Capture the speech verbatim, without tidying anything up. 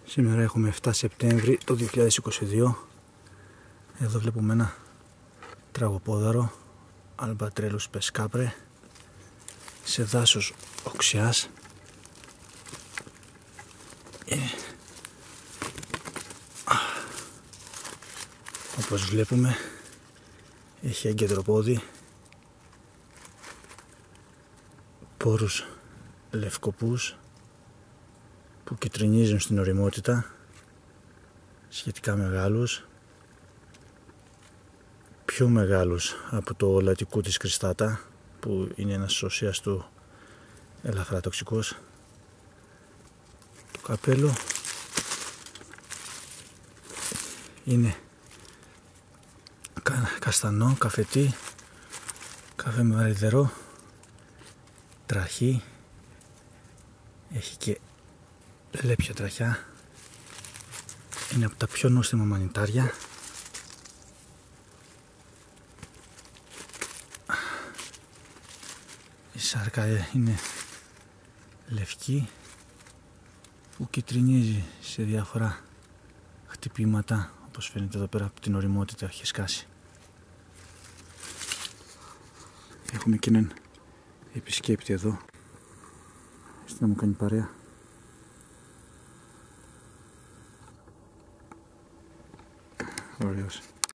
Σήμερα έχουμε επτά Σεπτέμβρη το δύο χιλιάδες είκοσι δύο. Εδώ βλέπουμε ένα τραγοπόδαρο Albatrellus pescabre σε δάσος οξιάς. Ε, όπως βλέπουμε έχει έγκεντρο πόδι, πόρους λευκοπούς που κυτρινίζουν στην ωριμότητα, σχετικά μεγάλους, πιο μεγάλους από το λατικούτις κρυστάτα που είναι ένας ουσίας του ελαφρά τοξικός. Το καπέλο είναι καστανό, καφετί, καφέ με βαρυδερό, τραχή, έχει και λέπια τραχιά, είναι από τα πιο νόστιμα μανιτάρια. Η σάρκα είναι λευκή που κυτρινίζει σε διάφορα χτυπήματα, όπως φαίνεται εδώ πέρα από την ωριμότητα έχει σκάσει. Έχουμε και έναν επισκέπτη εδώ, να μου κάνει παρέα. Ωραίος.